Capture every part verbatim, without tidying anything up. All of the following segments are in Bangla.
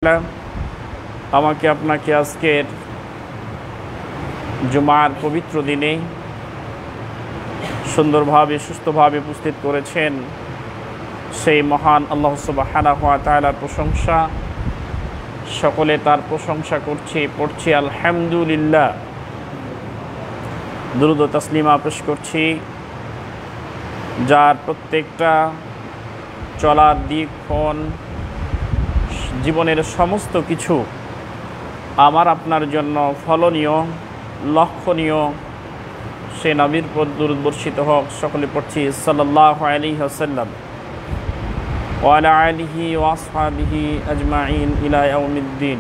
আমাকে আপনাকে আজকের জুমার পবিত্র দিনে সুন্দরভাবে সুস্থভাবে উপস্থিত করেছেন সেই মহান আল্লাহ সুবহানাহু ওয়া তাআলার প্রশংসা। সকলে তার প্রশংসা করছি, পড়ছি আলহামদুলিল্লাহ। দুরূদ ও তাসলিমা পেশ করছি যার প্রত্যেকটা চলার দিকক্ষণ জীবনের সমস্ত কিছু আমার আপনার জন্য ফলনীয়, লক্ষণীয়, সে নবীর পর দুরূদ বর্ষিত হোক। সকলে পড়ছি সাল্লাল্লাহু আলাইহি ওয়াসাল্লাম ওয়া আলা আলিহি ওয়া আসহাবিহি আজমাইন ইলা ইয়াউমিদ্দিন।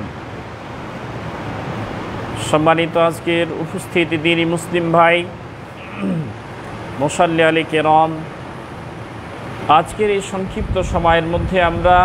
সম্মানিত আজকের উপস্থিত দ্বীনি মুসলিম ভাই, মুসাল্লি আলাইহি কিরাম, আজকের এই সংক্ষিপ্ত সময়ের মধ্যে আমরা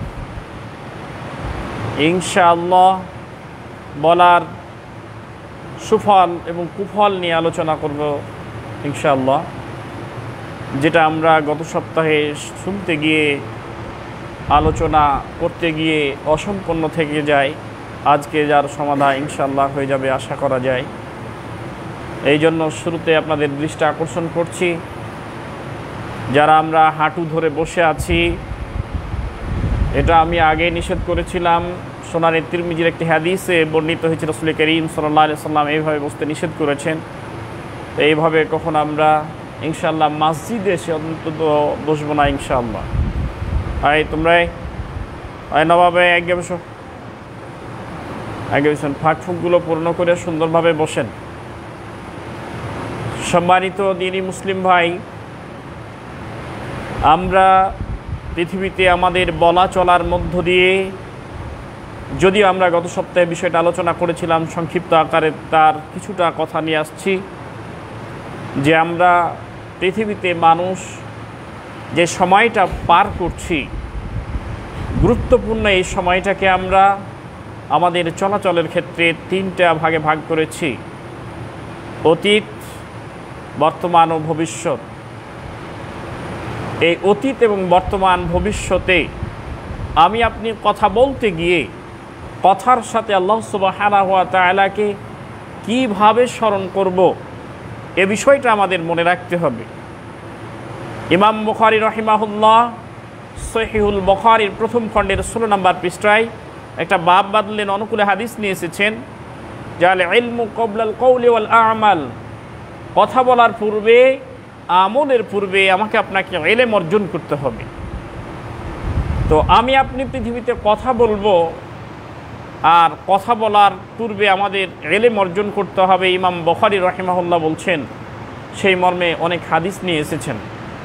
ইনশাআল্লাহ বলার সুফল এবং কুফল নিয়ে আলোচনা করব ইনশাআল্লাহ, যেটা আমরা গত সপ্তাহে শুনতে গিয়ে আলোচনা করতে গিয়ে অসম্পূর্ণ থেকে যায়। আজকে যার সমাধান ইনশাআল্লাহ হয়ে যাবে আশা করা যায়। এই জন্য শুরুতে আপনাদের দৃষ্টি আকর্ষণ করছি, যারা আমরা হাঁটু ধরে বসে আছি, এটা আমি আগে নিষেধ করেছিলাম। সোনানি তিরমিজির একটি হাদিসে বর্ণিত হয়েছে রাসূল করিম সাল্লাল্লাহু আলাইহি সাল্লাম এইভাবে বসতে নিষেধ করেছেন। তো এইভাবে কখন আমরা ইনশাআল্লাহ মসজিদে এসে অন্তত বসবো না ইনশাআল্লাহ। আয় তোমরা আয় নবাবে আগে বসো, আগে বসেন, ফাঁক ফুকগুলো পূর্ণ করে সুন্দরভাবে বসেন। সম্মানিত দ্বীনি মুসলিম ভাই, আমরা পৃথিবীতে আমাদের বলা চলার মধ্য দিয়ে, যদিও আমরা গত সপ্তাহে বিষয়টা আলোচনা করেছিলাম সংক্ষিপ্ত আকারে, তার কিছুটা কথা নিয়ে আসছি, যে আমরা পৃথিবীতে মানুষ যে সময়টা পার করছি, গুরুত্বপূর্ণ এই সময়টাকে আমরা আমাদের চলাচলের ক্ষেত্রে তিনটা ভাগে ভাগ করেছি: অতীত, বর্তমান ও ভবিষ্যৎ। এই অতীত এবং বর্তমান ভবিষ্যতে আমি আপনি কথা বলতে গিয়ে কথার সাথে আল্লাহ সুবহানাহু ওয়া তাআলাকে কীভাবে স্মরণ করব, এ বিষয়টা আমাদের মনে রাখতে হবে। ইমাম বুখারী রাহিমাহুল্লাহ সহিহুল বুখারীর প্রথম খণ্ডের ষোলো নম্বর পৃষ্ঠায় একটা বাব বাদলেন, অনুকূলে হাদিস নিয়ে এসেছেন, জাল ইলমু ক্বাবলাল কওলি ওয়াল আমাল। কথা বলার পূর্বে, আমলের পূর্বে আমাকে আপনাকে ইলম অর্জন করতে হবে। তো আমি আপনি পৃথিবীতে কথা বলবো, আর কথা বলার পূর্বে আমাদের ইলম অর্জন করতে হবে। ইমাম বুখারী রাহিমাহুল্লাহ বলছেন, সেই মর্মে অনেক হাদিস নিয়ে এসেছেন।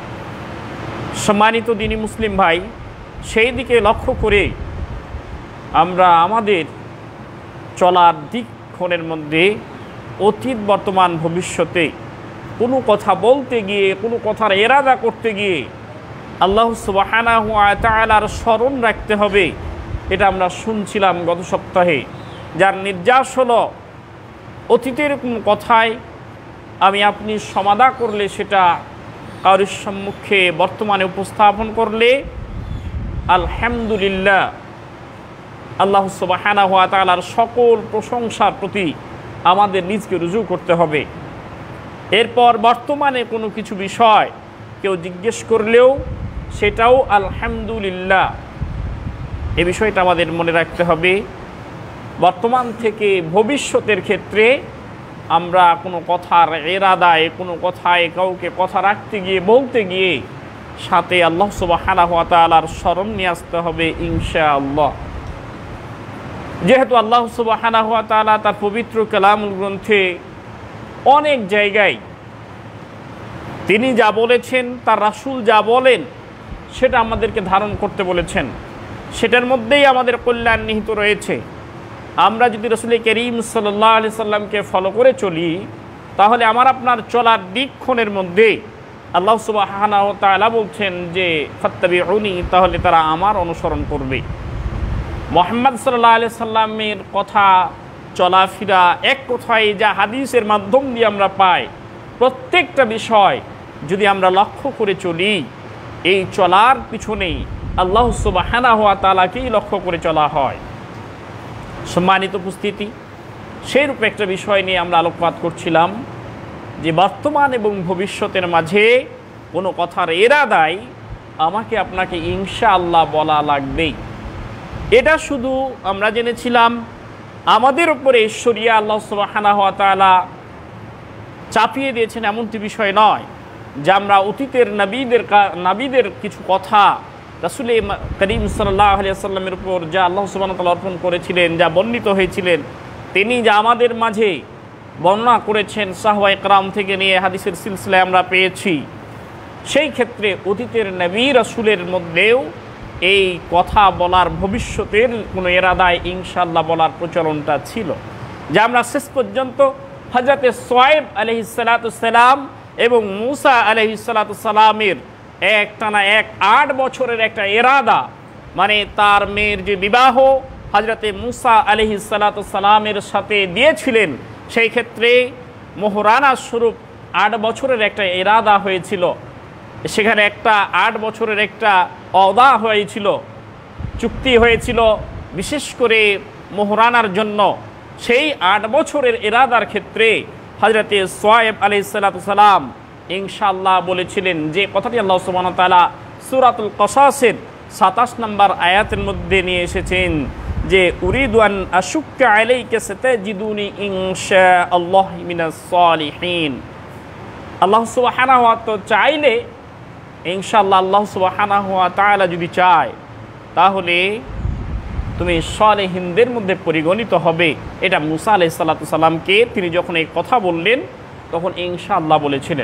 সম্মানিত দ্বীনি মুসলিম ভাই, সেই দিকে লক্ষ্য করে আমরা আমাদের চলার দিকক্ষণের মধ্যে অতীত, বর্তমান, ভবিষ্যতে কোনো কথা বলতে গিয়ে, কোনো কথার এরাদা করতে গিয়ে আল্লাহ সুবহানাহু ওয়া তাআলার স্মরণ রাখতে হবে। এটা আমরা শুনছিলাম গত সপ্তাহে, যার নির্যাস হলো অতীতের কোনো কথায় আমি আপনি সমাধা করলে, সেটা কারোর সম্মুখে বর্তমানে উপস্থাপন করলে আলহামদুলিল্লাহ, আল্লাহ সুবহানাহু ওয়া তাআলার সকল প্রশংসার প্রতি আমাদের নিজকে রুজু করতে হবে। এরপর বর্তমানে কোনো কিছু বিষয় কেউ জিজ্ঞেস করলেও সেটাও আলহামদুলিল্লাহ, এ বিষয়টা আমাদের মনে রাখতে হবে। বর্তমান থেকে ভবিষ্যতের ক্ষেত্রে আমরা কোনো কথার এরাদায়, কোনো কথায় কাউকে কথা রাখতে গিয়ে, বলতে গিয়ে সাথে আল্লাহ সুবহানাহু ওয়া তাআলার স্মরণ নিয়ে আসতে হবে ইনশাআল্লাহ। যেহেতু আল্লাহ সুবহানাহু ওয়া তাআলা তার পবিত্র কালামুল গ্রন্থে অনেক জায়গায় তিনি যা বলেছেন, তার রাসূল যা বলেন, সেটা আমাদেরকে ধারণ করতে বলেছেন, সেটার মধ্যেই আমাদের কল্যাণ নিহিত রয়েছে। আমরা যদি রাসূল করিম সাল্লাল্লাহু আলাইহি সাল্লামকে ফলো করে চলি, তাহলে আমার আপনার চলার দিকক্ষণের মধ্যে আল্লাহ সুবহানাহু ওয়া তাআলা বলছেন যে ফাত্তাবিউনি, তাহলে তারা আমার অনুসরণ করবে। মুহাম্মদ সাল্লাল্লাহু আলাইহি সাল্লামের কথা, চলাফেরা, এক কথায় যা হাদিসের মাধ্যম দিয়ে আমরা পাই, প্রত্যেকটা বিষয় যদি আমরা লক্ষ্য করে চলি, এই চলার পিছনেই আল্লাহ সুবহানাহু ওয়া তাআলাকেই লক্ষ্য করে চলা হয়। সম্মানিত উপস্থিতি, সেই রূপে একটা বিষয় নিয়ে আমরা আলোকপাত করছিলাম যে বর্তমান এবং ভবিষ্যতের মাঝে কোনো কথার এরাদায় আমাকে আপনাকে ইনশাআল্লাহ বলা লাগবেই। এটা শুধু আমরা জেনেছিলাম আমাদের উপরে শরিয়া আল্লাহ সুবহানাহু ওয়া তাআলা চাপিয়ে দিয়েছেন এমনটি বিষয় নয়, যে আমরা অতীতের নবীদের নবীদের কিছু কথা রাসূল করিম সাল্লাল্লাহু আলাইহি ওয়াসাল্লামের উপর যা আল্লাহ সুবহানাহু ওয়া তাআলা অর্পণ করেছিলেন, যা বর্ণিত হয়েছিলেন, তিনি যা আমাদের মাঝে বর্ণনা করেছেন সাহাবায়ে কেরাম থেকে নিয়ে হাদিসের সিলসিলায় আমরা পেয়েছি। সেই ক্ষেত্রে অতীতের নবী রাসূলের মধ্যেও এই কথা বলার ভবিষ্যতের কোনো এরাদায় ইনশাআল্লাহ বলার প্রচলনটা ছিল, যা আমরা শেষ পর্যন্ত হযরতে শুআয়ব আলাইহিস সালাতু সালাম এবং মূসা আলাইহিস সালাতু সালামের একটানা এক আট বছরের একটা এরাদা, মানে তার মেয়ের যে বিবাহ হযরতে মূসা আলাইহিস সালাতু সালামের সাথে দিয়েছিলেন, সেই ক্ষেত্রে মোহরানা স্বরূপ আট বছরের একটা এরাদা হয়েছিল। সেখানে একটা আট বছরের একটা ওয়াদা হয়েছিল, চুক্তি হয়েছিল বিশেষ করে মোহরানার জন্য। সেই আট বছরের এরাদার ক্ষেত্রে হযরতে শুআয়ব আলাইহিস সালাতু সালাম ইনশাআল্লাহ বলেছিলেন, যে কথাটি আল্লাহ সুবহানাহু ওয়া তাআলা সূরাতুল কসাসের সাতাশ নম্বর আয়াতের মধ্যে নিয়ে এসেছেন, যে উরিদু আন আশুক্কা আলাইকা সাতাজিদুনি ইনশাআল্লাহু মিনাস সালিহিন। আল্লাহ সুবহানাহু ওয়া তাআলা চাইলে ইনশাআল্লাহ, আল্লাহ সুবহানাহু ওয়া তাআলা যদি চায় তাহলে তুমি সালেহিনদের মধ্যে পরিগণিত হবে। এটা মূসা আলাইহিস সালাতু সালামকে তিনি যখন এই কথা বললেন তখন ইনশাআল্লাহ বলেছিলেন।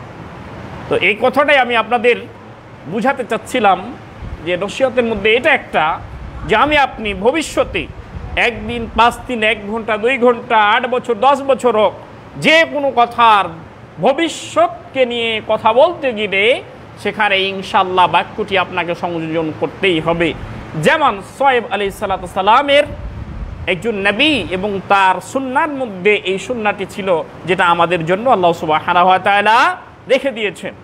তো এই কথাটাই আমি আপনাদের বুঝাতে চাচ্ছিলাম, যে নসিহতের মধ্যে এটা একটা, যে আমি আপনি ভবিষ্যতে একদিন, পাঁচ দিন, এক ঘন্টা, দুই ঘন্টা, আট বছর, দশ বছর হোক, যে কোনো কথার ভবিষ্যৎকে নিয়ে কথা বলতে গেলে সেখানে ইনশাআল্লাহ বাক্যটি আপনাকে সংযোজন করতেই হবে। যেমন শুআয়ব আলাইহিস সালাতু সালামের একজন নবী এবং তার সুন্নাহর মধ্যে এই সুন্নাহটি ছিল, যেটা আমাদের জন্য আল্লাহ সুবহানাহু ওয়া তাআলা রেখে দিয়েছেন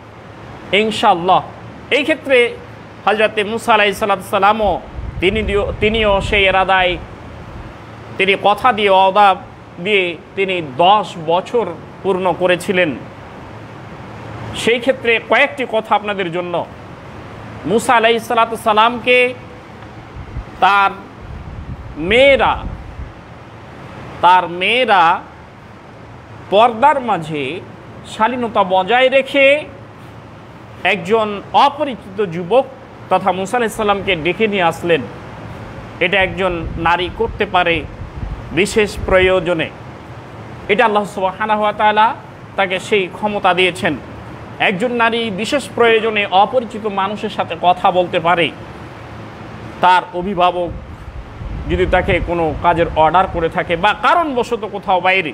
ইনশাআল্লাহ। এই ক্ষেত্রে হযরতে মূসা আলাইহিস সালাতু সালামও তিনি তিনিও সেই এরাদায় তিনি কথা দিয়ে, ওয়াদা দিয়ে তিনি দশ বছর পূর্ণ করেছিলেন। সেই ক্ষেত্রে কয়েকটি কথা আপনাদের জন্য। মূসা আলাইহিস সালাতু সালামকে তার মেয়েরা তার মেয়েরা পর্দার মাঝে শালীনতা বজায় রেখে একজন অপরিচিত যুবক তথা মূসা আলাইহিস সালামকে ডেকে নিয়ে আসলেন। এটা একজন নারী করতে পারে বিশেষ প্রয়োজনে। এটা আল্লাহ সুবহানাহু ওয়া তাআলা তাকে সেই ক্ষমতা দিয়েছেন। একজন নারী বিশেষ প্রয়োজনে অপরিচিত মানুষের সাথে কথা বলতে পারে। তার অভিভাবক যদি তাকে কোনো কাজের অর্ডার করে থাকে বা কারণবশত কোথাও বাইরে।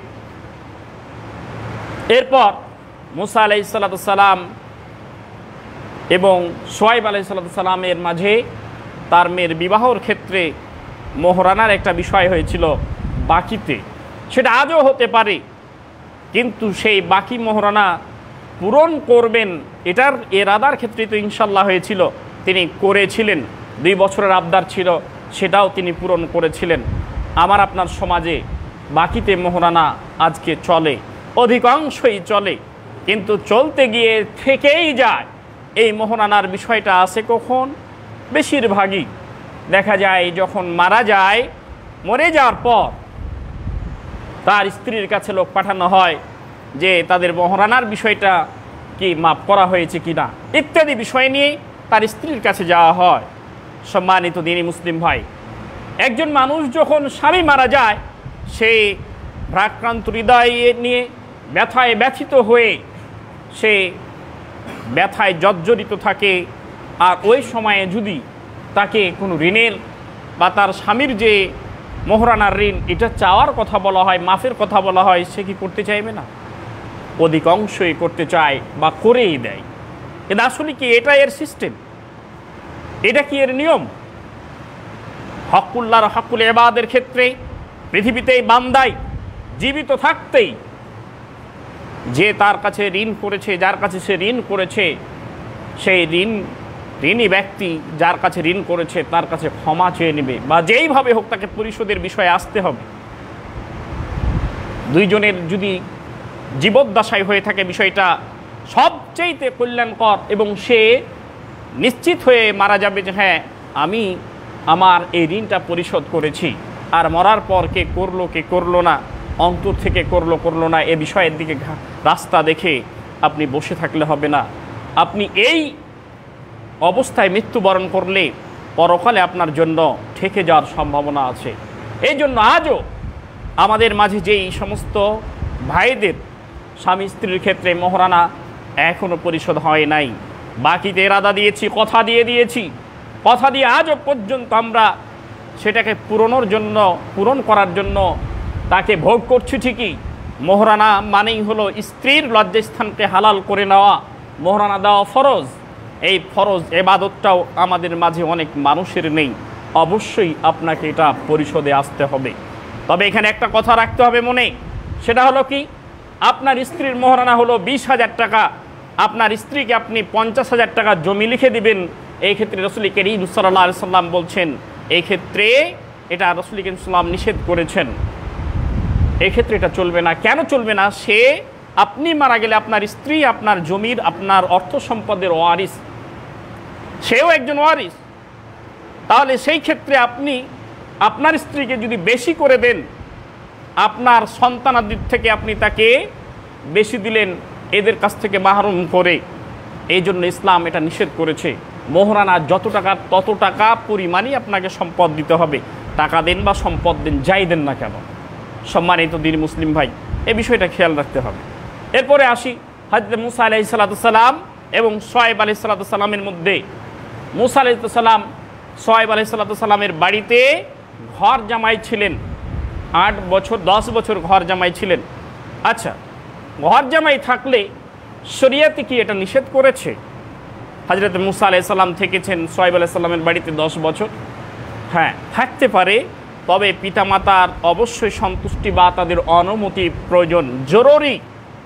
এরপর মূসা আলাইহিস সালাতু সালাম এবং শুআয়ব আলাইহিস সালাতু সালামের মাঝে তার মেয়ের বিবাহর ক্ষেত্রে মোহরানার একটা বিষয় হয়েছিল বাকিতে। সেটা আজও হতে পারে, কিন্তু সেই বাকি মোহরানা পূরণ করবেন এটার এরাদার ক্ষেত্রে তো ইনশাআল্লাহ হয়েছিল, তিনি করেছিলেন। দুই বছরের আবদার ছিল, সেটাও তিনি পূরণ করেছিলেন। আমার আপনার সমাজে বাকিতে মোহরানা আজকে চলে, অধিকাংশই চলে, কিন্তু চলতে গিয়ে থেকেই যায়। এই মোহরানার বিষয়টা আছে কখন? বেশিরভাগই দেখা যায় যখন মারা যায়, মরে যাওয়ার পর তার স্ত্রীর কাছে লোক পাঠানো হয় যে তাদের মোহরানার বিষয়টা কি মাফ করা হয়েছে কিনা ইত্যাদি বিষয় নিয়ে তার স্ত্রীর কাছে যাওয়া হয়। সম্মানিত দিনী মুসলিম ভাই, একজন মানুষ যখন স্বামী মারা যায়, সে ভারাক্রান্ত হৃদয় নিয়ে ব্যথায় ব্যথিত হয়ে সে ব্যথায় জর্জরিত থাকে। আর ওই সময়ে যদি তাকে কোনো ঋণের বা তার স্বামীর যে মোহরানার ঋণ এটা চাওয়ার কথা বলা হয়, মাফের কথা বলা হয়, সে কি করতে চাইবে না? অধিকাংশই করতে চায় বা করেই দেয়। এটা আসলে কি এটা এর সিস্টেম? এটা কি এর নিয়ম? হকুল্লাহর হকুল ইবাদের ক্ষেত্রে পৃথিবীতেই বান্দাই জীবিত থাকতেই যে তার কাছে ঋণ করেছে, যার কাছে সে ঋণ করেছে, সেই ঋণ ঋণী ব্যক্তি যার কাছে ঋণ করেছে তার কাছে ক্ষমা চেয়ে নেবে, বা যেইভাবে হোক তাকে পরিশোধের বিষয়ে আসতে হবে। দুইজনের যদি জীবদ্দশায় হয়ে থাকে বিষয়টা সবচেয়েতে কল্যাণকর, এবং সে নিশ্চিত হয়ে মারা যাবে যে হ্যাঁ আমি আমার এই ঋণটা পরিশোধ করেছি, আর মরার পর কে করলো কে করলো না, অন্তর থেকে করলো করলো না এ বিষয়ের দিকে রাস্তা দেখে আপনি বসে থাকলে হবে না। আপনি এই অবস্থায় মৃত্যুবরণ করলে পরকালে আপনার জন্য ঠেকে যাওয়ার সম্ভাবনা আছে। এই জন্য আজও আমাদের মাঝে যেই সমস্ত ভাইদের স্বামী স্ত্রীর ক্ষেত্রে মোহরানা এখনও পরিশোধ হয় নাই, বাকিতে এরাদা দিয়েছি, কথা দিয়ে দিয়েছি, কথা দিয়ে আজও পর্যন্ত আমরা সেটাকে পূরণের জন্য পূরণ করার জন্য তাকে ভোগ করছি ঠিকই। মোহরানা মানেই হলো স্ত্রীর লজ্জাস্থানকে হালাল করে নেওয়া, মোহরানা দেওয়া ফরজ। এই ফরজ এবাদতটাও আমাদের মাঝে অনেক মানুষের নেই। অবশ্যই আপনাকে এটা পরিশোধে আসতে হবে। তবে এখানে একটা কথা রাখতে হবে মনে, সেটা হলো কি, আপনার স্ত্রীর মোহরানা হলো বিশ হাজার টাকা, আপনার স্ত্রীকে আপনি পঞ্চাশ হাজার টাকা জমি লিখে দিবেন। এই ক্ষেত্রে রাসূল করিম সাল্লাল্লাহু আলাইহি সাল্লাম বলছেন এই ক্ষেত্রে এটা রাসূল করিম সাল্লাল্লাহু নিষেধ করেছেন। এই ক্ষেত্রে এটা চলবে না। কেন চলবে না? সে আপনি মারা গেলে আপনার স্ত্রী আপনার জমির আপনার অর্থ সম্পদের ওয়ারিস, সেও একজন ওয়ারিস। তাহলে সেই ক্ষেত্রে আপনি আপনার স্ত্রীকে যদি বেশি করে দেন, আপনার সন্তানাদির থেকে আপনি তাকে বেশি দিলেন, এদের কাছ থেকে মাহরুম করে। এই জন্য ইসলাম এটা নিষেধ করেছে। মোহরানা যত টাকা তত টাকা পরিমাণই আপনাকে সম্পদ দিতে হবে। টাকা দেন বা সম্পদ দেন, যাই দেন না কেন। সম্মানিত দিন মুসলিম ভাই, এই বিষয়টা খেয়াল রাখতে হবে। এরপরে আসি হযরত মুসা আলাইহিস সালাম এবং শুআয়ব আলাইহিস সালামের মধ্যে। মুসা আলাইহিস সালাম শুআয়ব আলাইহিস সালামের বাড়িতে ঘর জামাই ছিলেন, আট বছর দশ বছর ঘর জামাই ছিলেন। আচ্ছা, ঘর জামাই থাকলে শরীয়তে কি এটা নিষেধ করেছে? হযরত মুসা আলাইহিস সালাম থেকেছেন শুআয়ব আলাইহিস সালামের বাড়িতে দশ বছর। হ্যাঁ, থাকতে পারে, তবে পিতামাতার অবশ্যই সন্তুষ্টি বা তাদের অনুমতি প্রয়োজন, জরুরি।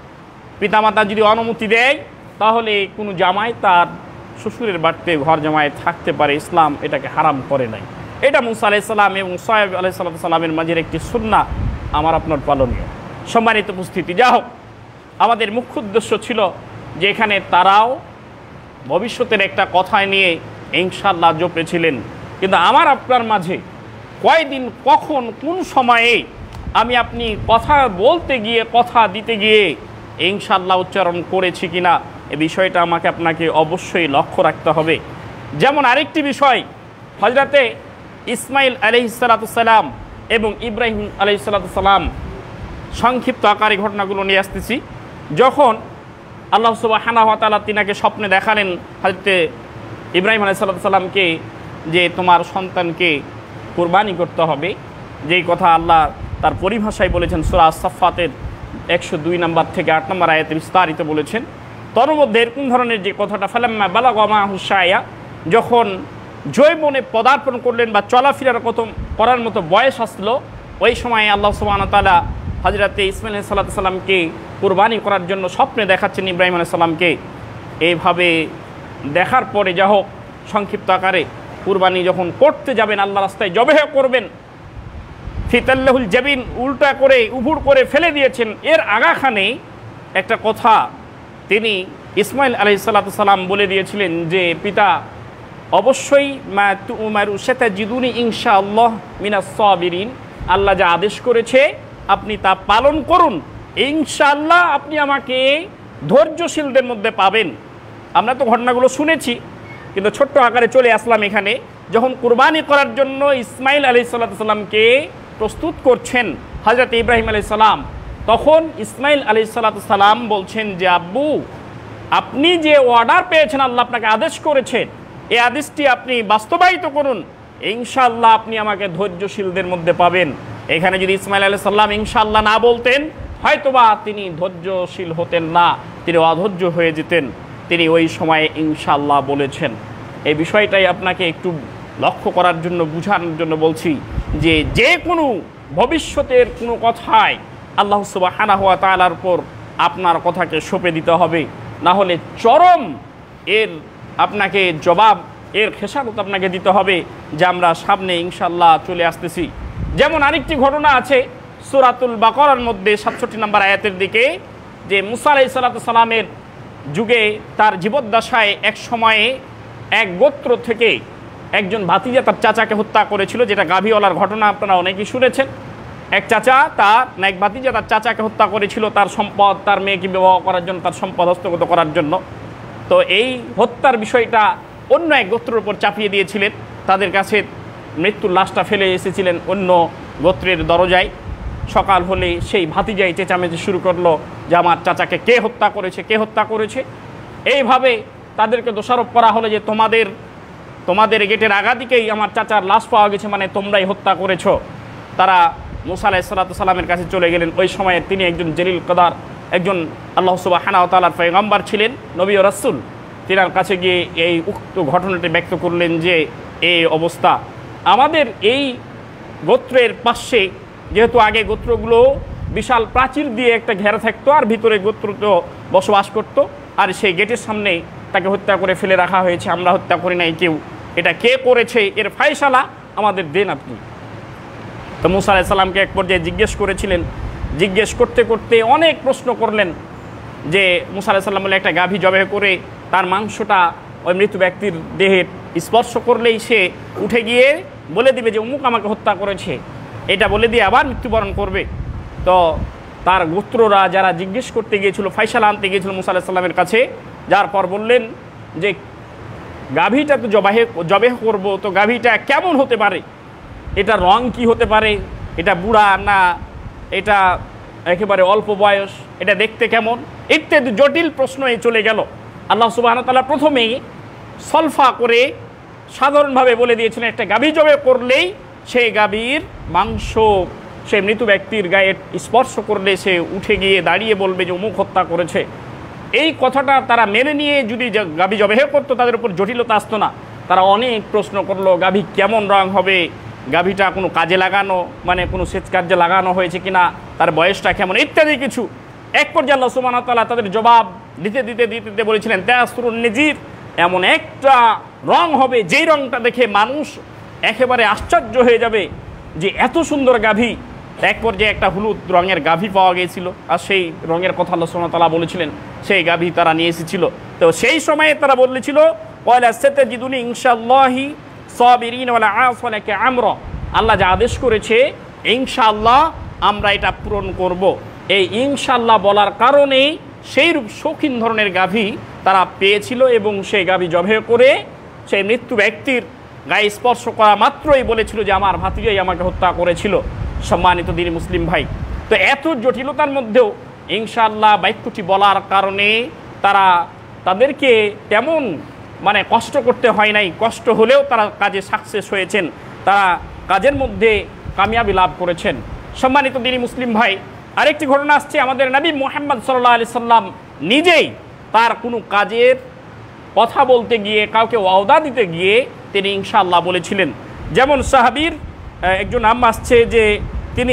পিতামাতা যদি অনুমতি দেয় তাহলে কোনো জামাই তার শ্বশুরের বাড়িতে ঘর জামাই থাকতে পারে, ইসলাম এটাকে হারাম করে নাই। এটা মুসা আলাইহিস সালাম এবং শুআয়ব আলাইহিস সালামের মাঝের একটি সুন্নাহ, আমার আপনার পালনীয়। সম্মানিত উপস্থিতি, যা হোক, আমাদের মুখ্য উদ্দেশ্য ছিল যে এখানে তারাও ভবিষ্যতের একটা কথা নিয়ে ইনশাআল্লাহ জপেছিলেন, কিন্তু আমার আপনার মাঝে কয়দিন কখন কোন সময়ে আমি আপনি কথা বলতে গিয়ে কথা দিতে গিয়ে ইনশাআল্লাহ উচ্চারণ করেছি কিনা, এ বিষয়টা আমাকে আপনাকে অবশ্যই লক্ষ্য রাখতে হবে। যেমন আরেকটি বিষয়, হযরতে ইসমাইল আলাইহিস সালাম এবং ইব্রাহিম আলাইহিস সালাম, সংক্ষিপ্ত আকারে ঘটনাগুলো নিয়ে আসতেছি। যখন আল্লাহ সুবহানাহু ওয়া তাআলা তিনাকে স্বপ্নে দেখালেন হযরতে ইব্রাহিম আলাইহিস সালামকে যে তোমার সন্তানকে কুরবানি করতে হবে, যেই কথা আল্লাহ তার পরিভাষায় বলেছেন সূরা আস-সাফফাতের একশো দুই নম্বর থেকে আট নম্বর আয়াতে বিস্তারিত বলেছেন। তর মধ্যে এরকম ধরনের যে কথাটা, ফালাম্মা বালাগা মা'হু সা'য়া, যখন জৈবনে পদার্পণ করলেন বা চলাফেরার কত করার মতো বয়স আসলো, ওই সময় আল্লাহ সুবহানাহু ওয়া তাআলা হযরতে ইসমাইল আলাইহিস সালামকে কুরবানি করার জন্য স্বপ্নে দেখাচ্ছেন ইব্রাহিম আলাইহিস সালামকে। এইভাবে দেখার পরে যা হোক, সংক্ষিপ্ত আকারে কুরবানি যখন করতে যাবেন, আল্লাহ রাস্তায় জবেহ করবেন, ফিতাল্লাহুল জাবিন, উল্টা করে উভুড় করে ফেলে দিয়েছেন। এর আগাখানে একটা কথা তিনি ইসমাইল আলাইহিস সালাম বলে দিয়েছিলেন যে পিতা, অবশ্যই মা তু'মারু সাতাজিদুনি ইনশাআল্লাহ মিনাস সাবিরিন, আল্লাহ যা আদেশ করেছে আপনি তা পালন করুন, ইনশাআল্লাহ আপনি আমাকে ধৈর্যশীলদের মধ্যে পাবেন। আমরা তো ঘটনাগুলো শুনেছি, কিন্তু ছোট্ট আকারে চলে আসলাম এখানে। যখন কুরবানি করার জন্য ইসমাইল আলাইহিস সালামকে প্রস্তুত করছেন হযরত ইব্রাহিম আলাইহিস সালাম, তখন ইসমাইল আলাইহিস সালাম বলছেন যে আব্বু, আপনি যে অর্ডার পেয়েছেন, আল্লাহ আপনাকে আদেশ করেছেন, এই আদেশটি আপনি বাস্তবায়িত করুন, ইনশাআল্লাহ আপনি আমাকে ধৈর্যশীলদের মধ্যে পাবেন। এখানে যদি ইসমাইল আলাইহিস সালাম ইনশাআল্লাহ না বলতেন, হয়তোবা তিনি ধৈর্যশীল হতেন না, তিনি অধৈর্য হয়ে যেতেন। তিনি ওই সময়ে ইনশাআল্লাহ বলেছেন। এই বিষয়টাই আপনাকে একটু লক্ষ্য করার জন্য, বুঝানোর জন্য বলছি যে যে কোনো ভবিষ্যতের কোনো কথায় আল্লাহ সুবহানাহু ওয়া তাআলার উপর আপনার কথাকে সঁপে দিতে হবে, না হলে চরম এর আপনাকে জবাব এর খেসারত আপনাকে দিতে হবে যে আমরা সামনে ইনশাআল্লাহ চলে আসতেছি। যেমন আরেকটি ঘটনা আছে সূরাতুল বাকারার মধ্যে সাতষট্টি নম্বর আয়াতের দিকে, যে মুসা আলাইহিস সালামের যুগে তার জীবদ্দশায় এক সময়ে এক গোত্র থেকে একজন ভাতিজা তার চাচাকে হত্যা করেছিল, যেটা গাভীওয়ালার ঘটনা আপনারা অনেকেই শুনেছেন। এক চাচা তার না এক ভাতিজা তার চাচাকে হত্যা করেছিল তার সম্পদ, তার মেয়েকে বিবাহ করার জন্য, তার সম্পদ হস্তগত করার জন্য। তো এই হত্যার বিষয়টা অন্য এক গোত্রের উপর চাপিয়ে দিয়েছিলেন, তাদের কাছে মৃত্যুর লাশটা ফেলে এসেছিলেন অন্য গোত্রের দরজায়। সকাল হলে সেই ভাতিজাই চেঁচামেচি শুরু করলো যে আমার চাচাকে কে হত্যা করেছে, কে হত্যা করেছে। এইভাবে তাদেরকে দোষারোপ করা হলো যে তোমাদের তোমাদের গেটের আগাদিকেই আমার চাচার লাশ পাওয়া গেছে, মানে তোমরাই হত্যা করেছো। তারা মুসা আলাইহিস সালামের কাছে চলে গেলেন। ওই সময়ে তিনি একজন জলিল কদর, একজন আল্লাহ সুবহানাহু ওয়া তাআলার পয়গম্বর ছিলেন, নবী ও রাসূল। তিনার কাছে গিয়ে এই উক্ত ঘটনাটি ব্যক্ত করলেন যে এই অবস্থা আমাদের এই গোত্রের পাশে, যেহেতু আগে গোত্রগুলো বিশাল প্রাচীর দিয়ে একটা ঘেরা থাকতো আর ভিতরে গোত্র তো বসবাস করতো, আর সেই গেটের সামনে তাকে হত্যা করে ফেলে রাখা হয়েছে, আমরা হত্যা করি নাই কেউ, এটা কে করেছে এর ফায়সালা আমাদের দেন আপনি। তো মুসা আলাইহিস সালামকে এক পর্যায়ে জিজ্ঞেস করেছিলেন, জিজ্ঞেস করতে করতে অনেক প্রশ্ন করলেন যে মুসা আলাইহিস সালাম বলে একটা গাভী জবাই করে তার মাংসটা ওই মৃত ব্যক্তির দেহে স্পর্শ করলেই সে উঠে গিয়ে বলে দিবে যে অমুক আমাকে হত্যা করেছে, এটা বলে দিয়ে আবার মৃত্যুবরণ করবে। তো তার গোত্ররা যারা জিজ্ঞেস করতে গিয়েছিল, ফায়সালা আনতে গিয়েছিল মুসা আলাইহিস সালামের কাছে, যার পর বললেন যে গাভীটা তো জবাহে জবাই করব, তো গাভীটা কেমন হতে পারে, এটা রং কি হতে পারে, এটা বুড়া না এটা একেবারে অল্প বয়স, এটা দেখতে কেমন, ইত্যাদি জটিল প্রশ্নই চলে গেল। আল্লাহ সুবহানাহু ওয়া তাআলা প্রথমেই সলফা করে সাধারণভাবে বলে দিয়েছিলেন একটা গাভী জবাই করলেই সেই গাভীর মাংস সেই মৃত ব্যক্তির গায়ে স্পর্শ করলে সে উঠে গিয়ে দাঁড়িয়ে বলবে যে অমুক হত্যা করেছে। এই কথাটা তারা মেনে নিয়ে যদি গাভী জবাই করতো তাদের উপর জটিলতা আসতো না। তারা অনেক প্রশ্ন করলো গাভী কেমন রং হবে, গাভীটা কোনো কাজে লাগানো মানে কোনো সেচ কার্যে লাগানো হয়েছে কিনা, তার বয়সটা কেমন, ইত্যাদি কিছু। এক পর্যায়ে আল্লাহ সুবহানাহু ওয়া তাআলা তাদের জবাব দিতে দিতে দিতে দিতে বলেছিলেন তায়াসসুরুন নজির, এমন একটা রং হবে যেই রংটা দেখে মানুষ একেবারে আশ্চর্য হয়ে যাবে যে এত সুন্দর গাভী। এক পর্যায়ে একটা হলুদ রঙের গাভী পাওয়া গিয়েছিল, আর সেই রঙের কথা আল্লাহ সুবহানাহু ওয়া তাআলা বলেছিলেন, সেই গাভী তারা নিয়ে এসেছিল। তো সেই সময়ে তারা বলেছিল ওয়ালা সাতাজিদুনি ইনশাআল্লাহি সাবিরিন ওয়ালা আসালাকা আমরা, আল্লাহ যা আদেশ করেছে ইনশাআল্লাহ আমরা এটা পূরণ করব। এই ইনশাআল্লাহ বলার কারণেই সেই রূপ শৌখিন ধরনের গাভী তারা পেয়েছিল এবং সেই গাভী জবাই করে সেই মৃত্যু ব্যক্তির গায়ে স্পর্শ করা মাত্রই বলেছিল যে আমার ভাতিজাই আমাকে হত্যা করেছিল। সম্মানিত দিনী মুসলিম ভাই, তো এত জটিলতার মধ্যেও ইনশাআল্লাহ বাক্যটি বলার কারণে তারা তাদেরকে তেমন মানে কষ্ট করতে হয় নাই, কষ্ট হলেও তারা কাজে সাকসেস হয়েছেন, তারা কাজের মধ্যে কামিয়াবি লাভ করেছেন। সম্মানিত দিনী মুসলিম ভাই, আরেকটি ঘটনা আসছে, আমাদের নবী মুহাম্মদ সাল্লাল্লাহু আলাইহি সাল্লাম নিজেই তার কোনো কাজের কথা বলতে গিয়ে কাউকে ওয়াদা দিতে গিয়ে তিনি ইনশাআল্লাহ বলেছিলেন। যেমন সাহাবীর একজন নাম আসছে যে তিনি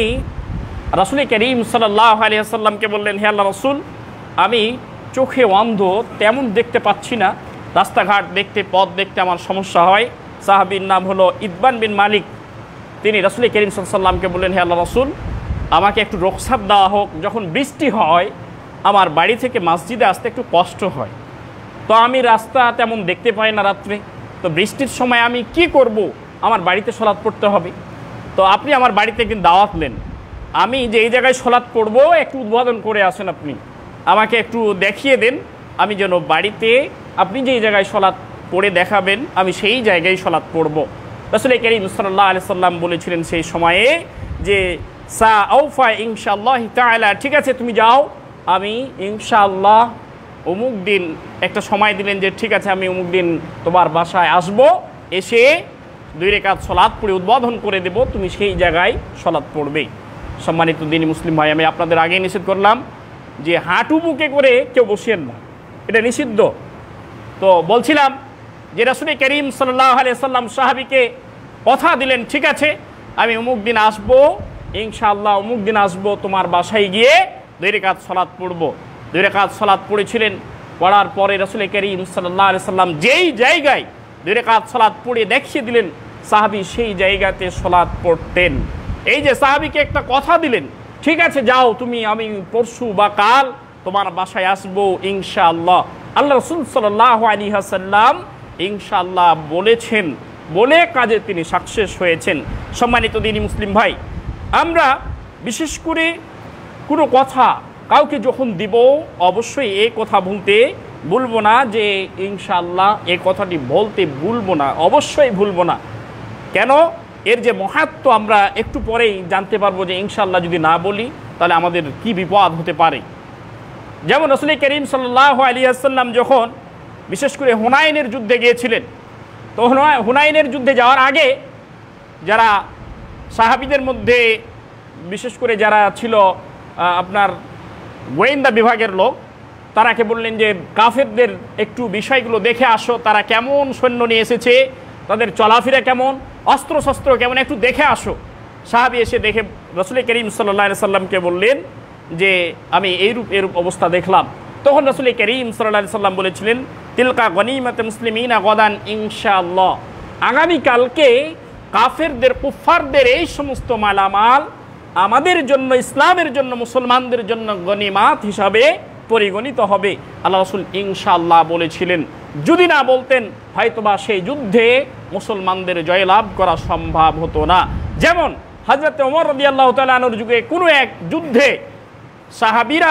রাসূল করিম সাল্লাল্লাহু আলাইহি সাল্লামকে বললেন, হে আল্লাহ রাসূল, আমি চোখে অন্ধ, তেমন দেখতে পাচ্ছি না, রাস্তাঘাট দেখতে পথ দেখতে আমার সমস্যা হয়। সাহাবীর নাম হলো ইতবান বিন মালিক। তিনি রাসূল করিম সাল্লাল্লাহু আলাইহি সাল্লামকে বললেন, হে আল্লাহ রাসূল, আমাকে একটু রুখসাত দেওয়া হোক, যখন বৃষ্টি হয় আমার বাড়ি থেকে মসজিদে আসতে একটু কষ্ট হয়, তো আমি রাস্তা তেমন দেখতে পাই না রাত্রে, তো বৃষ্টির সময় আমি কি করব, আমার বাড়িতে সলাৎ পড়তে হবে, তো আপনি আমার বাড়িতে একদিন দাওয়াত নেন, আমি যে এই জায়গায় সলাৎ পড়বো একটু উদ্বোধন করে আসেন, আপনি আমাকে একটু দেখিয়ে দেন, আমি যেন বাড়িতে আপনি যেই জায়গায় সলাৎ পড়ে দেখাবেন আমি সেই জায়গায় সলাৎ পড়ব। রাসূল করিম সাল্লাল্লাহু আলাইহি সাল্লাম বলেছিলেন সেই সময়ে যে সা আউফা ইনশাআল্লাহ তাআলা, ঠিক আছে তুমি যাও, আমি ইনশাআল্লাহ অমুক দিন একটা সময় দিলেন যে ঠিক আছে আমি অমুক দিন তোমার বাসায় আসব, এসে দুই রাকাত সলাৎ পড়ে উদ্বোধন করে দেব, তুমি সেই জায়গায় সলাৎ পড়বেই। সম্মানিত দিনী মুসলিম ভাই, আমি আপনাদের আগেই নিষেধ করলাম যে হাঁটু বুকে করে কেউ বসিয়েন না, এটা নিষিদ্ধ। তো বলছিলাম যে রাসূল করিম সাল্লাল্লাহু আলাইহি সাল্লাম সাহাবীকে কথা দিলেন, ঠিক আছে আমি অমুক দিন আসবো, ইনশাআল্লাহ অমুক দিন আসবো, তোমার বাসায় গিয়ে দুই রাকাত সলাৎ পড়ব। দুই রাকাত সলাৎ পড়েছিলেন, পড়ার পরে রাসূল করিম সাল্লাল্লাহু আলাইহি সাল্লাম যেই জায়গায় দুই রাকাত সালাত পড়ে দেখিয়ে দিলেন, সাহাবী সেই জায়গাতে সালাত পড়তেন। এই যে সাহাবীকে একটা কথা দিলেন, ঠিক আছে যাও তুমি, আমি পরশু বা কাল তোমার বাসায় আসবো ইনশাআল্লাহ। আল্লাহ রাসূল সাল্লাল্লাহু আলাইহি ওয়াসাল্লাম ইনশাআল্লাহ বলেছেন, বলে কাজে তিনি সাকসেস হয়েছেন। সম্মানিত দিনী মুসলিম ভাই, আমরা বিশেষ করে কোনো কথা কাউকে যখন দিব, অবশ্যই এই কথা বলতে ভুলবো না যে ইনশাআল্লাহ এই কথাটি বলতে ভুলবো না, অবশ্যই ভুলবো না। কেন? এর যে মহাত্ম আমরা একটু পরেই জানতে পারবো যে ইনশাআল্লাহ যদি না বলি তাহলে আমাদের কি বিপদ হতে পারে। যেমন রাসূল করিম সাল্লাল্লাহু আলাইহি ওয়াসাল্লাম যখন বিশেষ করে হুনাইনের যুদ্ধে গিয়েছিলেন, তো হুনাইনের যুদ্ধে যাওয়ার আগে যারা সাহাবীদের মধ্যে বিশেষ করে যারা ছিল আপনার গোয়েন্দা বিভাগের লোক, তারাকে বললেন যে কাফেরদের একটু বিষয়গুলো দেখে আসো, তারা কেমন সৈন্য নিয়ে এসেছে, তাদের চলাফেরা কেমন, অস্ত্রশস্ত্র কেমন, একটু দেখে আসো। সাহাবী এসে দেখে রাসূল করিম সাল্লাল্লাহু আলাইহি সাল্লামকে বললেন যে আমি এইরূপ এরূপ অবস্থা দেখলাম। তখন রাসূল করিম সাল্লাল্লাহু আলাইহি সাল্লাম বলেছিলেন, তিলকা গনিমাতে মুসলিমিনা গদান ইনশাআল্লাহ, আগামীকালকে কাফেরদের কুফফারদের এই সমস্ত মালামাল আমাদের জন্য, ইসলামের জন্য, মুসলমানদের জন্য গনিমাত হিসাবে পরিগণিত হবে। আল্লাহ রাসূল ইনশাআল্লাহ বলেছিলেন। যদি না বলতেন হয়তোবা সেই যুদ্ধে মুসলমানদের জয়লাভ করা সম্ভব হতো না। যেমন হযরত ওমর রাদিয়াল্লাহু তাআলা আনহুর যুগে কোনো এক যুদ্ধে সাহাবীরা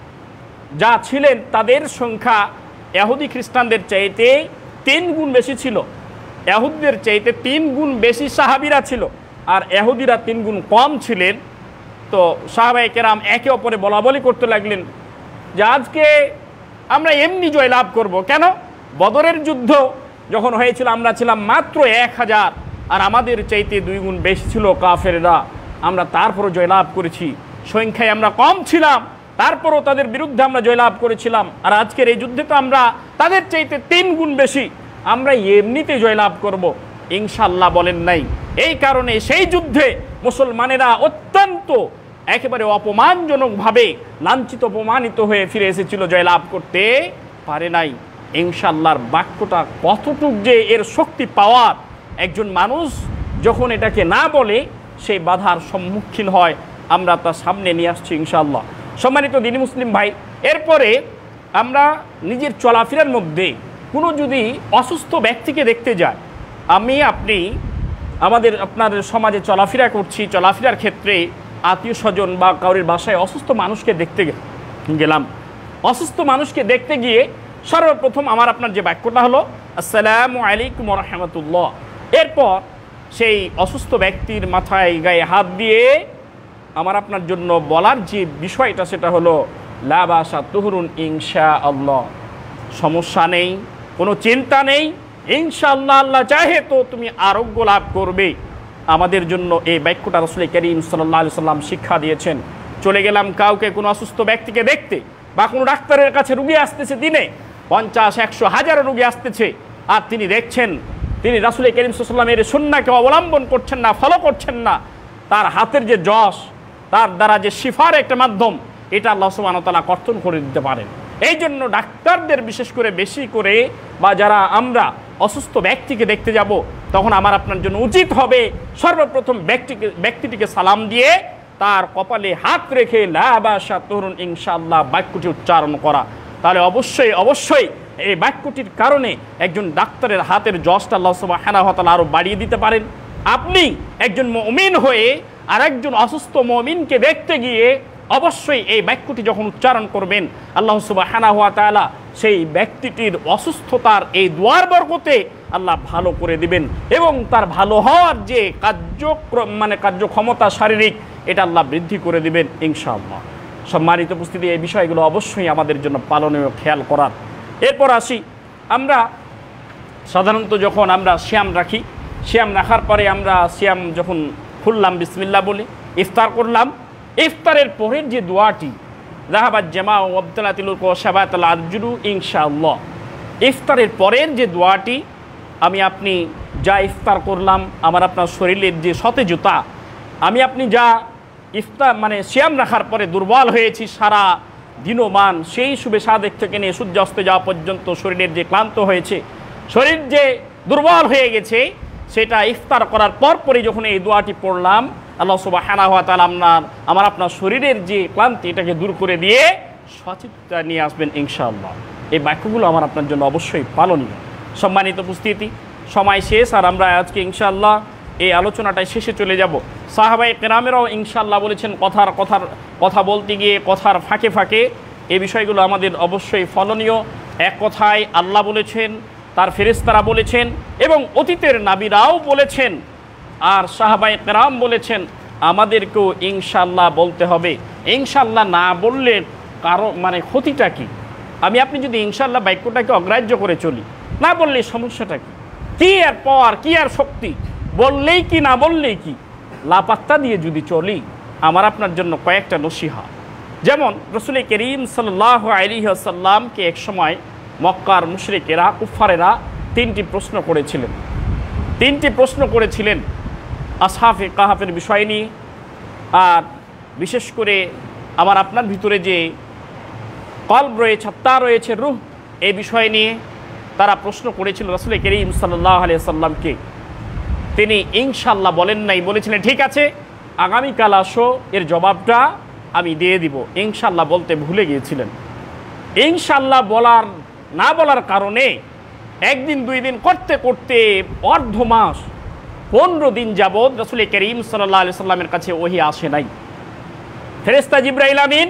যা ছিলেন তাদের সংখ্যা ইহুদি খ্রিস্টানদের চাইতে তিন গুণ বেশি ছিল। ইহুদিদের চাইতে তিন গুণ বেশি সাহাবীরা ছিল, আর ইহুদিরা তিন গুণ কম ছিলেন। তো সাহাবায়ে কেরাম একে অপরে বলা বলি করতে লাগলেন যে আজকে আমরা এমনি জয়লাভ করব। কেন? বদরের যুদ্ধ যখন হয়েছিল আমরা ছিলাম মাত্র এক হাজার, আর আমাদের চাইতে দুই গুণ বেশি ছিল কাফেররা, আমরা তারপরও জয়লাভ করেছি। সংখ্যায় আমরা কম ছিলাম, তারপরও তাদের বিরুদ্ধে আমরা জয়লাভ করেছিলাম। আর আজকের এই যুদ্ধে তো আমরা তাদের চাইতে তিন গুণ বেশি, আমরা এমনিতে জয়লাভ করব ইনশাআল্লাহ বলেন নাই। এই কারণে সেই যুদ্ধে মুসলমানেরা অত্যন্ত একেবারে অপমানজনকভাবে লাঞ্ছিত অপমানিত হয়ে ফিরে এসেছিল, জয়লাভ করতে পারে নাই। ইনশাআল্লাহর বাক্যটা কতটুক যে এর শক্তি পাওয়ার, একজন মানুষ যখন এটাকে না বলে সেই বাধার সম্মুখীন হয়, আমরা তার সামনে নিয়ে আসছি ইনশাআল্লাহ। সম্মানিত দিনী মুসলিম ভাই, এরপরে আমরা নিজের চলাফেরার মধ্যে কোনো যদি অসুস্থ ব্যক্তিকে দেখতে যাই, আমি আপনি আমাদের আপনার সমাজে চলাফেরা করছি, চলাফেরার ক্ষেত্রে আত্মীয় স্বজন বা কারোর বাসায় অসুস্থ মানুষকে দেখতে গেলাম, অসুস্থ মানুষকে দেখতে গিয়ে সর্বপ্রথম আমার আপনার যে বাক্যটা হলো আসসালামু আলাইকুম ওয়া রাহমাতুল্লাহ। এরপর সেই অসুস্থ ব্যক্তির মাথায় গায়ে হাত দিয়ে আমার আপনার জন্য বলার যে বিষয়টা সেটা হলো লা বাসা তুহরুন ইনশাআল্লাহ, সমস্যা নেই, কোনো চিন্তা নেই, ইনশাআল্লাহ আল্লাহ চাহে তো তুমি আরোগ্য লাভ করবে। আমাদের জন্য এই বাক্যটা রাসূল করিম সাল্লাল্লাহু আলাইহি সাল্লাম শিক্ষা দিয়েছেন। চলে গেলাম কাউকে, কোনো অসুস্থ ব্যক্তিকে দেখতে, বা কোনো ডাক্তারের কাছে রুগী আসতেছে, দিনে পঞ্চাশ একশো হাজারো রুগী আসতেছে, আর তিনি দেখছেন তিনি রাসূল করিম সাল্লাল্লাহু আলাইহি সাল্লামের সুন্নাহকে অবলম্বন করছেন না, ফলো করছেন না, তার হাতের যে যশ, তার দ্বারা যে শিফার একটা মাধ্যম, এটা আল্লাহ সুবহানাহু ওয়া তাআলা কর্তন করে দিতে পারেন। এই জন্য ডাক্তারদের বিশেষ করে বেশি করে, বা যারা আমরা অসুস্থ ব্যক্তিকে দেখতে যাব, তখন আমার আপনার জন্য উচিত হবে সর্বপ্রথম ব্যক্তিকে ব্যক্তিটিকে সালাম দিয়ে তার কপালে হাত রেখে লা বাসা তুহরুন ইনশাআল্লাহ বাক্যটি উচ্চারণ করা। তাহলে অবশ্যই অবশ্যই এই বাক্যটির কারণে একজন ডাক্তারের হাতের যশটা আল্লাহ সুবহানাহু ওয়া তাআলা আরও বাড়িয়ে দিতে পারেন। আপনি একজন মুমিন হয়ে আর একজন অসুস্থ মুমিনকে দেখতে গিয়ে অবশ্যই এই বাক্যটি যখন উচ্চারণ করবেন, আল্লাহ সুবহানাহু ওয়া তাআলা সেই ব্যক্তিটির অসুস্থতার এই দুয়ার বরকতে আল্লাহ ভালো করে দিবেন, এবং তার ভালো হওয়ার যে কার্যক্রম মানে কার্যক্ষমতা শারীরিক, এটা আল্লাহ বৃদ্ধি করে দিবেন ইনশাআল্লাহ। সম্মানিত উপস্থিতি, এই বিষয়গুলো অবশ্যই আমাদের জন্য পালনীয়, খেয়াল করার। এরপর আসি, আমরা সাধারণত যখন আমরা সিয়াম রাখি, সিয়াম রাখার পরে আমরা সিয়াম যখন খুললাম বিসমিল্লাহ বলে ইফতার করলাম, ইফতারের পরের যে দোয়াটি যাহাবাত জামা ও আবতালাতিল শাবাতাল আরজুলু ইনশাআল্লাহ, ইফতারের পরের যে দোয়াটি, আমি আপনি যা ইফতার করলাম, আমার আপনার শরীরের যে সতেজতা, আমি আপনি যা ইফতার মানে সিয়াম রাখার পরে দুর্বল হয়েছি, সারা দিনমান সেই শুভে সাদেক থেকে নিয়ে সূর্যাস্ত যাওয়া পর্যন্ত শরীরের যে ক্লান্ত হয়েছে, শরীর যে দুর্বল হয়ে গেছে, সেটা ইফতার করার পরপরই যখন এই দোয়াটি পড়লাম, আল্লাহ সুবহানাহু ওয়া তাআলা আপনার আমার আপনার শরীরের যে ক্লান্তি এটাকে দূর করে দিয়ে সচিত্তা নিয়ে আসবেন ইনশাআল্লাহ। এই বাক্যগুলো আমার আপনার জন্য অবশ্যই পালনীয়। সম্মানিত উপস্থিতি, সময় শেষ, আর আমরা আজকে ইনশাআল্লাহ এই আলোচনাটায় শেষে চলে যাব। সাহাবায়ে কেরামেরাও ইনশাআল্লাহ বলেছেন কথার কথার কথা বলতে গিয়ে কথার ফাঁকে ফাঁকে এই বিষয়গুলো আমাদের অবশ্যই ফলনীয়। এক কথায় আল্লাহ বলেছেন, তার ফেরেশতারা বলেছেন, এবং অতীতের নাবিরাও বলেছেন, আর সাহাবায়ে কেরাম বলেছেন, আমাদেরকেও ইনশাআল্লাহ বলতে হবে। ইনশাআল্লাহ না বললে কারো মানে ক্ষতিটা কি? আমি আপনি যদি ইনশাআল্লাহ বাক্যটাকে অগ্রাহ্য করে চলি, না বললে সমস্যাটা কি? কি আর পাওয়ার, কি আর শক্তি? বললেই কি না বললেই কি? লাপাত্তা দিয়ে যদি চলি, আমার আপনার জন্য কয়েকটা নসিহা। যেমন রাসূল করিম সাল্লাল্লাহু আলাইহি ওয়াসাল্লামকে এক সময় মক্কার মুশরিকেরা, কুফারেরা তিনটি প্রশ্ন করেছিলেন। তিনটি প্রশ্ন করেছিলেন আসহাবে কাহাফের বিষয় নিয়ে, আর বিশেষ করে আমার আপনার ভিতরে যে কলব রয়েছে, আত্মা রয়েছে, রূহ, এই বিষয় নিয়ে তারা প্রশ্ন করেছিল রাসূল করিম সাল্লাল্লাহু আলাইহি ওয়াসাল্লামকে। তিনি ইনশাআল্লাহ বলেন নাই, বলেছিলেন ঠিক আছে আগামীকাল আসো, এর জবাবটা আমি দিয়ে দিব। ইনশাআল্লাহ বলতে ভুলে গিয়েছিলেন। ইনশাআল্লাহ বলার না বলার কারণে একদিন দুই দিন করতে করতে অর্ধ মাস পনেরো দিন যাবৎ রাসূল করিম সাল্লাল্লাহু আলাইহি সাল্লামের কাছে ওহী আসে নাই। ফেরেশতা জিবরাইল আমিন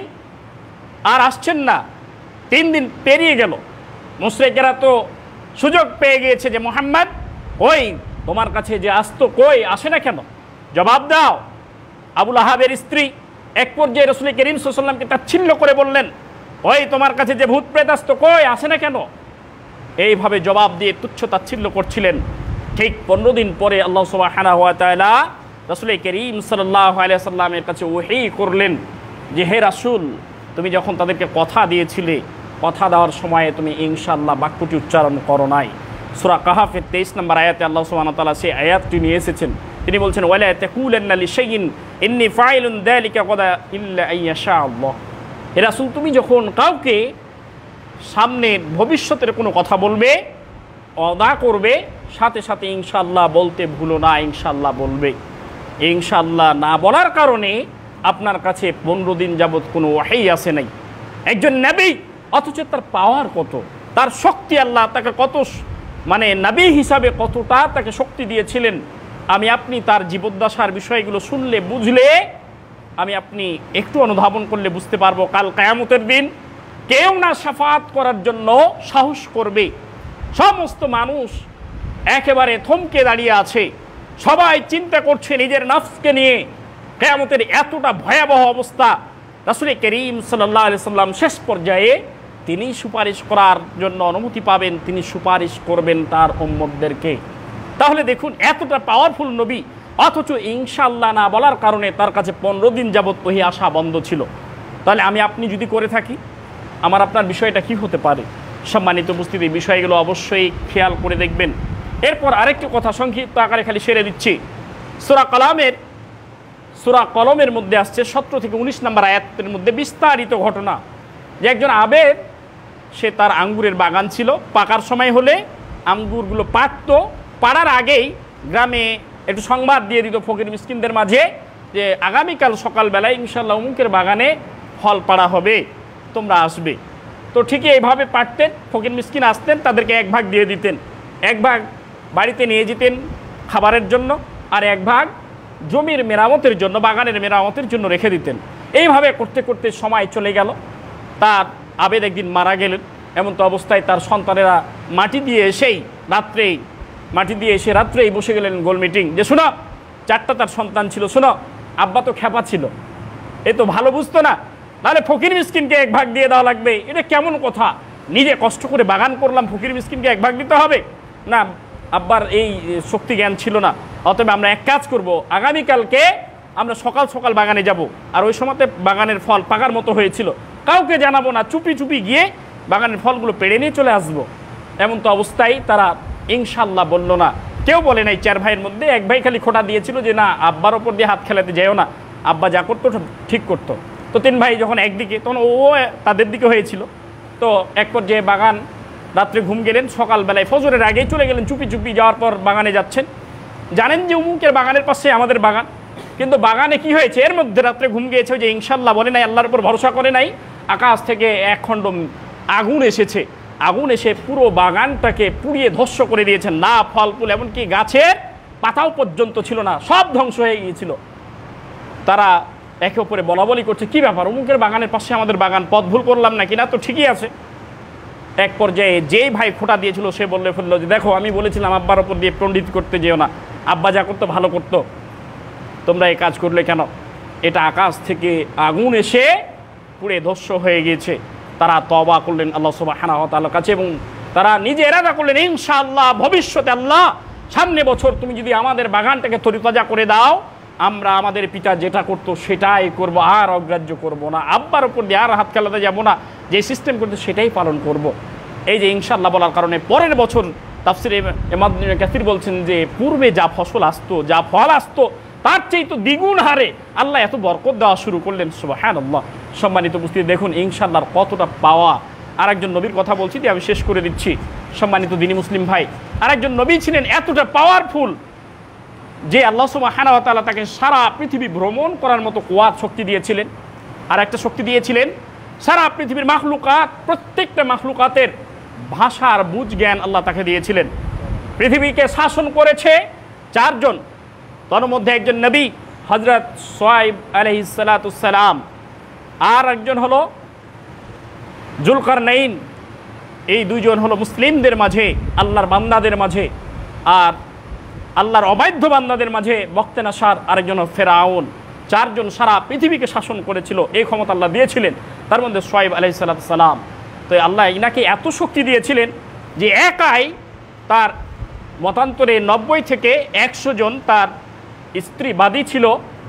আর আসছেন না। তিন দিন পেরিয়ে গেল। মুশরিকেরা তো সুযোগ পেয়ে গিয়েছে যে মুহাম্মদ ওই তোমার কাছে যে আসতো, কই আসে না কেন? জবাব দাও। আবুল আহাবের স্ত্রী এক পর্যায়ে রাসূল করিম সাল্লাল্লাহু আলাইহি সাল্লামকে তাচ্ছিল্য করে বললেন, ওই তোমার কাছে যে ভূত প্রেত আসতো, কই আসে না কেন? এইভাবে জবাব দিয়ে তুচ্ছ তাচ্ছিল্য করছিলেন। ঠিক পনেরো দিন পরে আল্লাহ সুবহানাহু ওয়া তাআলা রাসূল করিম সাল্লাল্লাহু আলাইহি সাল্লামের কাছে ওহী করলেন যে হে রাসূল, তুমি যখন তাদেরকে কথা দিয়েছিলে, কথা দেওয়ার সময়ে তুমি ইনশাআল্লাহ বাক্যটি উচ্চারণ করো নাই। সূরা কাহাফের তেইশ নম্বর আয়াতে আল্লাহ সুবহানাহু ওয়া তাআলা সেই আয়াতটি নিয়ে এসেছেন। তিনি বলছেন, ওয়ালা তাকুলান্না লিশাইইন ইন্নী ফাইলুন যালিকা গাদা ইল্লা আইয়াশা আল্লাহ। হে রাসূল, তুমি যখন কাউকে সামনে ভবিষ্যতের কোনো কথা বলবে, ওয়াদা করবে, সাথে সাথে ইনশাআল্লাহ বলতে ভুলো না, ইনশাআল্লাহ বলবে। ইনশাআল্লাহ না বলার কারণে আপনার কাছে পনেরো দিন যাবৎ কোনো ওহী আসে নাই। একজন নবী, অথচ তার পাওয়ার কত, তার শক্তি, আল্লাহ তাকে কত মানে নবী হিসাবে কতটা তাকে শক্তি দিয়েছিলেন। আমি আপনি তার জীবদ্দশার বিষয়গুলো শুনলে, বুঝলে, আমি আপনি একটু অনুধাবন করলে বুঝতে পারবো কাল কিয়ামতের দিন কেউ না শাফাআত করার জন্য সাহস করবে। সমস্ত মানুষ একেবারে থমকে দাঁড়িয়ে আছে, সবাই চিন্তা করছে নিজের নফসকে নিয়ে। কিয়ামতের এতটা ভয়াবহ অবস্থা, রাসূল করিম সাল্লাল্লাহু আলাইহি সাল্লাম শেষ পর্যায়ে তিনি সুপারিশ করার জন্য অনুমতি পাবেন, তিনি সুপারিশ করবেন তার উম্মতদেরকে। তাহলে দেখুন এতটা পাওয়ারফুল নবী, অথচ ইনশাআল্লাহ না বলার কারণে তার কাছে পনেরো দিন যাবৎ ওহী আসা বন্ধ ছিল। তাহলে আমি আপনি যদি করে থাকি, আমার আপনার বিষয়টা কি হতে পারে? সম্মানিত উপস্থিতি, বিষয়গুলো অবশ্যই খেয়াল করে দেখবেন। এরপর আরেকটি কথা সংক্ষিপ্ত আকারে খালি সেরে দিচ্ছি। সূরা কলমের সূরা কলমের মধ্যে আসছে সতেরো থেকে উনিশ নম্বর আয়াতের মধ্যে বিস্তারিত ঘটনা, যে একজন আবেদ, সে তার আঙ্গুরের বাগান ছিল, পাকার সময় হলে আঙ্গুরগুলো পাকত, পাড়ার আগেই গ্রামে একটু সংবাদ দিয়ে দিত ফকির মিসকিনদের মাঝে যে আগামীকাল সকালবেলায় ইনশাআল্লাহ অমুকের বাগানে ফল পাড়া হবে, তোমরা আসবে। তো ঠিকই এইভাবে পাড়তেন, ফকির মিসকিন আসতেন, তাদেরকে এক ভাগ দিয়ে দিতেন, এক ভাগ বাড়িতে নিয়ে যেতেন খাবারের জন্য, আর এক ভাগ জমির মেরামতের জন্য, বাগানের মেরামতের জন্য রেখে দিতেন। এইভাবে করতে করতে সময় চলে গেল। তার আবেদ একদিন মারা গেলেন। এমন তো অবস্থায় তার সন্তানেরা মাটি দিয়ে এসেই রাত্রেই মাটি দিয়ে এসে রাত্রেই বসে গেলেন গোল মিটিং, যে শোনো, চারটা তার সন্তান ছিল, শোনো, আব্বা তো খেপা ছিল, এ তো ভালো বুঝতো না, নাহলে ফকির মিসকিনকে এক ভাগ দিয়ে দেওয়া লাগবে, এটা কেমন কথা? নিজে কষ্ট করে বাগান করলাম, ফকির মিসকিনকে এক ভাগ দিতে হবে না? আব্বার এই শক্তি জ্ঞান ছিল না। অতএব আমরা এক কাজ করব, আগামীকালকে আমরা সকাল সকাল বাগানে যাব, আর ওই সময়তে বাগানের ফল পাকার মতো হয়েছিল, কাউকে জানাবো না, চুপি চুপি গিয়ে বাগানের ফলগুলো পেড়ে নিয়ে চলে আসবো। এমন তো অবস্থায় তারা ইনশাআল্লাহ বলল না, কেউ বলে নাই। চার ভাইয়ের মধ্যে এক ভাই খালি খোঁটা দিয়েছিল যে না, আব্বার ওপর দিয়ে হাত খেলাতে যাও না, আব্বা যা করতো ঠিক করতো। তো তিন ভাই যখন একদিকে, তখন ও তাদের দিকে হয়েছিল। তো এক পর্যায়ে বাগান, রাত্রে ঘুম গেলেন, সকালবেলায় ফজরের আগেই চলে গেলেন, চুপি চুপি যাওয়ার পর বাগানে যাচ্ছেন, জানেন যে উমুকের বাগানের পাশে আমাদের বাগান, কিন্তু বাগানে কি হয়েছে, এর মধ্যে রাত্রে ঘুম গিয়েছে, যে ইনশাল্লাহ বলে নাই, আল্লাহর উপর ভরসা করে নাই, আকাশ থেকে এক খণ্ড আগুন এসেছে, আগুন এসে পুরো বাগানটাকে পুড়িয়ে ধ্বংস করে দিয়েছেন, না ফল ফুল এমনকি গাছের পাতাও পর্যন্ত ছিল না, সব ধ্বংস হয়ে গিয়েছিল। তারা একে অপরে বলা বলি করছে, কি ব্যাপার, অমুকের বাগানের পাশে আমাদের বাগান, পথ ভুল করলাম না কিনা, তো ঠিকই আছে। এক পর্যায়ে যেই ভাই খোঁটা দিয়েছিল সে বললে ফেললো যে দেখো, আমি বলেছিলাম আব্বার ওপর দিয়ে পণ্ডিত করতে যেও না, আব্বা যা করতো ভালো করতো, তোমরা এই কাজ করলে কেন? এটা আকাশ থেকে আগুন এসে পুড়ে ধ্বংস হয়ে গিয়েছে। তারা তওবা করলেন আল্লাহ সুবহানাহু ওয়া তাআলার কাছে, এবং তারা নিজে এরাদা করলেন, ইনশাআল্লাহ ভবিষ্যতে আল্লাহ সামনে বছর তুমি যদি আমাদের বাগানটাকে তরিতাজা করে দাও, আমরা আমাদের পিতা যেটা করতো সেটাই করব, আর অগ্রাহ্য করব না, আব্বার ওপর দিয়ে আর হাত খেলাতে যাব না, যে সিস্টেম করতো সেটাই পালন করব। এই যে ইনশাআল্লাহ বলার কারণে পরের বছর তাফসিরে ইমাম ইবনে কাসির বলছেন যে পূর্বে যা ফসল আসতো, যা ফল আসতো, তার চেয়ে তো দ্বিগুণ হারে আল্লাহ এত বরকত দেওয়া শুরু করলেন। সুবহানাল্লাহ। সম্মানিত উপস্থিতি, দেখুন ইনশাআল্লাহর কতটা পাওয়া। আর একজন নবীর কথা বলছি, দিয়ে আমি শেষ করে দিচ্ছি। সম্মানিত দিনী মুসলিম ভাই, আর একজন নবী ছিলেন এতটা পাওয়ারফুল যে আল্লাহ সুবহানাহু ওয়া তাআলা তাকে সারা পৃথিবী ভ্রমণ করার মতো কুয়াত শক্তি দিয়েছিলেন। আর একটা শক্তি দিয়েছিলেন, সারা পৃথিবীর মাখলুকাত, প্রত্যেকটা মাখলুকাতের ভাষার বুঝ জ্ঞান আল্লাহ তাকে দিয়েছিলেন। পৃথিবীকে শাসন করেছে চারজন, তার মধ্যে একজন নবী হযরত শুআয়ব আলাইহিস সালাতুস সালাম, আর একজন হলো যুলকারনাইন। এই দুইজন হলো মুসলিমদের মাঝে, আল্লাহর বান্দাদের মাঝে, আর আল্লাহর অবাধ্য বান্দাদের মাঝে বক্তে নাসার, আরেকজন ফেরাউন। চারজন সারা পৃথিবীকে শাসন করেছিল, এই ক্ষমতা আল্লাহ দিয়েছিলেন। তার মধ্যে শুআয়ব আলাইহিস সালাতুস সালাম, তো আল্লাহ ইনাকে এত শক্তি দিয়েছিলেন যে একাই তার মতান্তরে নব্বই থেকে একশো জন তার স্ত্রী বাদী ছিল।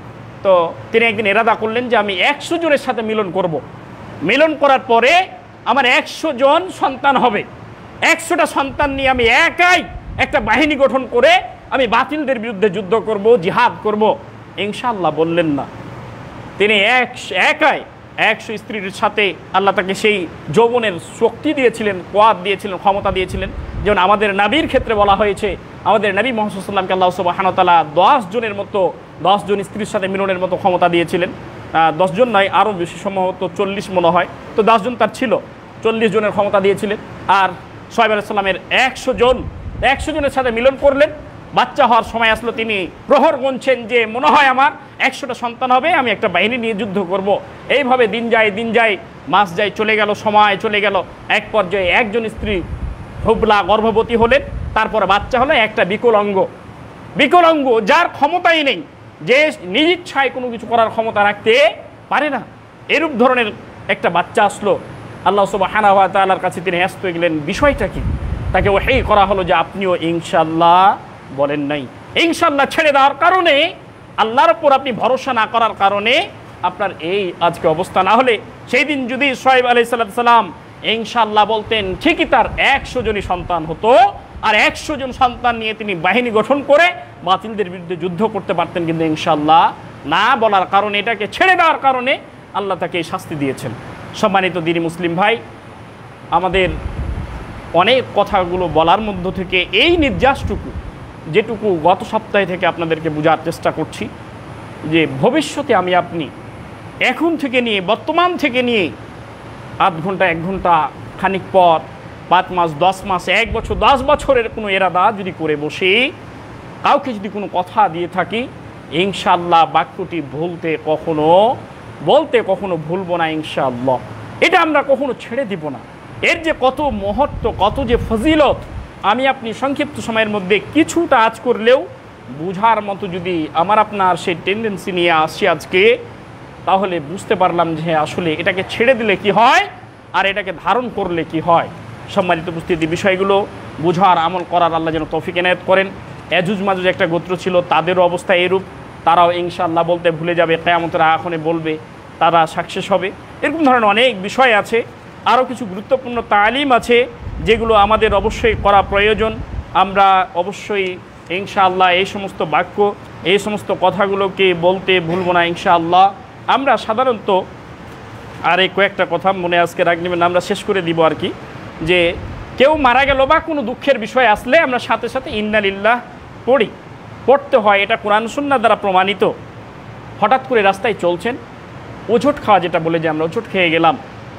তো তিনি একদিন এরাদা করলেন যে আমি একশো জনের সাথে মিলন করব। মিলন করার পরে আমার একশো জন সন্তান হবে, একশোটা সন্তান নিয়ে আমি একাই একটা বাহিনী গঠন করে আমি বাতিলদের বিরুদ্ধে যুদ্ধ করব, জিহাদ করব। ইনশাআল্লাহ বললেন না, তিনি এক একাই একশো স্ত্রীর সাথে আল্লাহ তাকে সেই যৌবনের শক্তি দিয়েছিলেন, কোয়াত দিয়েছিলেন, ক্ষমতা দিয়েছিলেন। যেমন আমাদের নবীর ক্ষেত্রে বলা হয়েছে, আমাদের নবী মুহাম্মদ সাল্লাল্লাহু আলাইহি ওয়াসাল্লামকে আল্লাহ সুবহানাহু ওয়া তাআলা দশ জনের মতো, দশ জন স্ত্রীর সাথে মিলনের মতো ক্ষমতা দিয়েছিলেন। দশ জন নয়, আরও বেশি, সম্ভবত চল্লিশ মনে হয়, তো দশ জন তার ছিল, চল্লিশ জনের ক্ষমতা দিয়েছিলেন। আর শুআয়ব আলাইহিস সালামের একশো জন, একশো জনের সাথে মিলন করলেন। বাচ্চা হওয়ার সময় আসলো, তিনি প্রহর গুনছেন যে মনে হয় আমার একশোটা সন্তান হবে, আমি একটা বাহিনী নিয়ে যুদ্ধ করব। এইভাবে দিন যায়, দিন যায়, মাস যায়, চলে গেল, সময় চলে গেল। এক পর্যায়ে একজন স্ত্রী হুবলা গর্ভবতী হলেন, তারপরে বাচ্চা হলো একটা বিকলাঙ্গ, বিকলাঙ্গ যার ক্ষমতাই নেই, যে নিজ ইচ্ছায় কোনো কিছু করার ক্ষমতা রাখতে পারে না। এরূপ ধরনের একটা বাচ্চা আসলো। আল্লাহ সুবহানাহু ওয়া তাআলার কাছে তিনি ব্যস্ত হয়ে গেলেন, বিষয়টা কি? তাকে ওহী করা হলো যে আপনিও ইনশাআল্লাহ বলেন নাই। ইনশাআল্লাহ ছেড়ে দেওয়ার কারণে, আল্লাহর উপর আপনি ভরসা না করার কারণে আপনার এই আজকে অবস্থা। না হলে সেই দিন যদি শুআয়ব আলাইহিস সালাম ইনশাআল্লাহ বলতেন, ঠিকই তার একশো জনই সন্তান হতো, আর একশো জন সন্তান নিয়ে তিনি বাহিনী গঠন করে বাতিলদের বিরুদ্ধে যুদ্ধ করতে পারতেন। কিন্তু ইনশাআল্লাহ না বলার কারণে, এটাকে ছেড়ে দেওয়ার কারণে আল্লাহ তাকে এই শাস্তি দিয়েছেন। সম্মানিত দিনী মুসলিম ভাই, আমাদের অনেক কথাগুলো বলার মধ্য থেকে এই নির্যাসটুকু, যেটুকু গত সপ্তাহে থেকে আপনাদেরকে বোঝার চেষ্টা করছি, যে ভবিষ্যতে আমি আপনি এখন থেকে নিয়ে, বর্তমান থেকে নিয়ে আধ ঘন্টা, এক ঘন্টা, খানিক পর, পাঁচ মাস, দশ মাস, এক বছর, দশ বছরের কোনো এরাদা যদি করে বসি, কাউকে যদি কোনো কথা দিয়ে থাকি, ইনশাআল্লাহ বাক্যটি ভুলতে কখনো, বলতে কখনো ভুলবো না ইনশাআল্লাহ। এটা আমরা কখনো ছেড়ে দিব না। এর যে কত মহত্ব, কত যে ফজিলত, আমি আপনি সংক্ষিপ্ত সময়ের মধ্যে কিছুটা আজ করলেও বুঝার মতো যদি আমার আপনার সেই টেন্ডেন্সি নিয়ে আসি আজকে, তাহলে বুঝতে পারলাম যে আসলে এটাকে ছেড়ে দিলে কি হয়, আর এটাকে ধারণ করলে কি হয়। সম্মানিত উপস্থিতি, বিষয়গুলো বুঝার, আমল করার আল্লাহ যেন তৌফিক এনায়েত করেন। এজুজ মাজুজ একটা গোত্র ছিল, তাদেরও অবস্থা এরূপ। তারাও ইনশাআল্লাহ বলতে ভুলে যাবে, কিয়ামতের আখনে বলবে, তারা সাকসেস হবে। এরকম ধরনের অনেক বিষয় আছে। আরও কিছু গুরুত্বপূর্ণ তালিম আছে যেগুলো আমাদের অবশ্যই করা প্রয়োজন। আমরা অবশ্যই ইনশাআল্লাহ এই সমস্ত বাক্য, এই সমস্ত কথাগুলোকে বলতে ভুলব না ইনশাআল্লাহ। আমরা সাধারণত আর এই কয়েকটা কথা মনে আজকে রাখবেন, আমরা শেষ করে দিব আর কি, যে কেউ মারা গেল বা কোনো দুঃখের বিষয় আসলে আমরা সাথে সাথে ইন্না লিল্লাহ পড়ি, পড়তে হয়, এটা কোরআন সুন্নাহ দ্বারা প্রমাণিত। হঠাৎ করে রাস্তায় চলছেন, ওঝট খাওয়া যেটা বলে যে আমরা ওঝট খেয়ে গেলাম,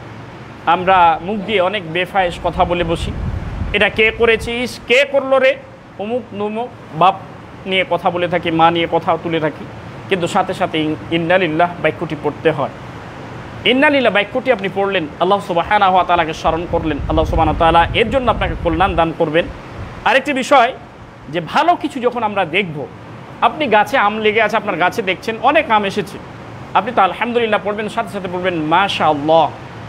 আমরা মুখ দিয়ে অনেক বেফায়েস কথা বলে বসি, এটা কে করেছিস, কে করলো রে, অমুক নমুক, বাপ নিয়ে কথা বলে থাকি, মা নিয়ে কথা তুলে থাকি, কিন্তু সাথে সাথে ইন্না লিল্লাহ বাক্যটি পড়তে হয়। ইন্না লিল্লাহ বাক্যটি আপনি পড়লেন, আল্লাহ সুবহানাহু ওয়া তাআলাকে স্মরণ করলেন, আল্লাহ সুবহানাহু ওয়া তাআলা এর জন্য আপনাকে কল্যাণ দান করবেন। আরেকটি বিষয়, যে ভালো কিছু যখন আমরা দেখব, আপনি গাছে আম লেগে আছে, আপনার গাছে দেখছেন অনেক আম এসেছে, আপনি তো আলহামদুলিল্লাহ পড়বেন, সাথে সাথে পড়বেন মাশাআল্লাহ,